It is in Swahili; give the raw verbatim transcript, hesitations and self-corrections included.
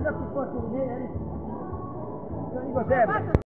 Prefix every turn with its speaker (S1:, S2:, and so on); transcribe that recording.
S1: gli occhi forti di me, eh? Lo dico sempre.